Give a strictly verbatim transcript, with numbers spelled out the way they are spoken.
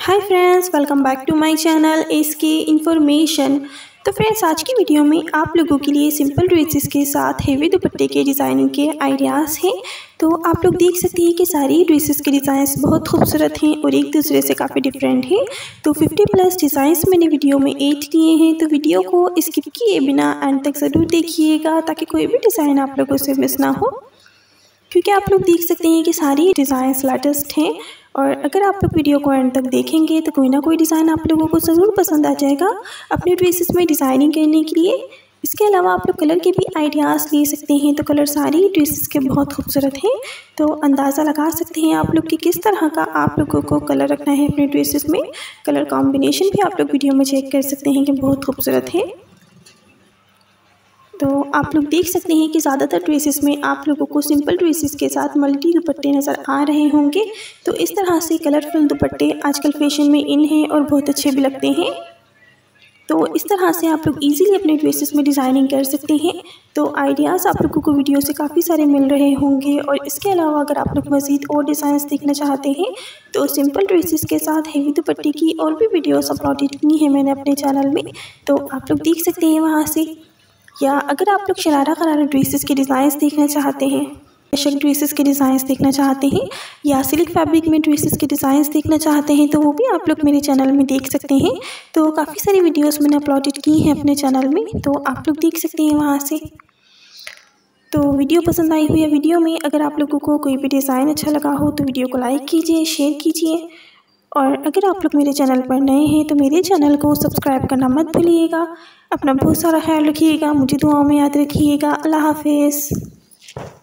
Hi friends, welcome back to my channel SK information. तो friends, आज की video में आप लोगों के लिए सिंपल ड्रेसेस के साथ हेवी दुपट्टे के डिज़ाइनिंग के आइडियाज़ हैं। तो आप लोग देख सकते हैं कि सारी ड्रेसेस के डिज़ाइंस बहुत खूबसूरत हैं और एक दूसरे से काफ़ी डिफरेंट हैं। तो फिफ्टी प्लस डिज़ाइंस मैंने वीडियो में ऐड किए हैं, तो वीडियो को स्किप किए बिना एंड तक ज़रूर देखिएगा ताकि कोई भी डिज़ाइन आप लोगों से मिस ना हो, क्योंकि आप लोग देख सकते हैं कि सारी डिज़ाइंस लेटेस्ट हैं। और अगर आप लोग वीडियो को एंड तक देखेंगे तो कोई ना कोई डिज़ाइन आप लोगों को ज़रूर पसंद आ जाएगा अपने ड्रेसेस में डिज़ाइनिंग करने के लिए। इसके अलावा आप लोग कलर के भी आइडियाज़ ले सकते हैं, तो कलर सारी ड्रेसेस के बहुत खूबसूरत हैं। तो अंदाज़ा लगा सकते हैं आप लोग कि किस तरह का आप लोगों को कलर रखना है अपने ड्रेसेस में। कलर कॉम्बिनेशन भी आप लोग वीडियो में चेक कर सकते हैं कि बहुत खूबसूरत है। तो आप लोग देख सकते हैं कि ज़्यादातर ड्रेसेस में आप लोगों को सिंपल ड्रेसेस के साथ मल्टी दुपट्टे नज़र आ रहे होंगे। तो इस तरह से कलरफुल दुपट्टे आजकल फैशन में इन हैं और बहुत अच्छे भी लगते हैं। तो इस तरह से आप लोग इजीली अपने ड्रेसेस में डिज़ाइनिंग कर सकते हैं। तो आइडियाज़ आप लोगों को वीडियो से काफ़ी सारे मिल रहे होंगे। और इसके अलावा अगर आप लोग मज़ीद और डिज़ाइंस देखना चाहते हैं तो सिंपल ड्रेसेस के साथ हेवी दुपट्टे की और भी वीडियोस अपलोडेड की हैं मैंने अपने चैनल में, तो आप लोग देख सकते हैं वहाँ से। या अगर आप लोग शरारा करारा ड्रेसेस के डिज़ाइंस देखना चाहते हैं, शक ड्रेसेस के डिज़ाइंस देखना चाहते हैं, या सिल्क फैब्रिक में ड्रेसेस के डिज़ाइंस देखना चाहते हैं, तो वो भी आप लोग मेरे चैनल में देख सकते हैं। तो काफ़ी सारी वीडियोस मैंने अपलोडेड की हैं अपने चैनल में, तो आप लोग देख सकते हैं वहाँ से। तो वीडियो पसंद आई हो या वीडियो में अगर आप लोगों को कोई भी डिज़ाइन अच्छा लगा हो तो वीडियो को लाइक कीजिए, शेयर कीजिए। और अगर आप लोग मेरे चैनल पर नए हैं तो मेरे चैनल को सब्सक्राइब करना मत भूलिएगा। अपना बहुत सारा ख्याल रखिएगा, मुझे दुआओं में याद रखिएगा। अल्लाह हाफिज़।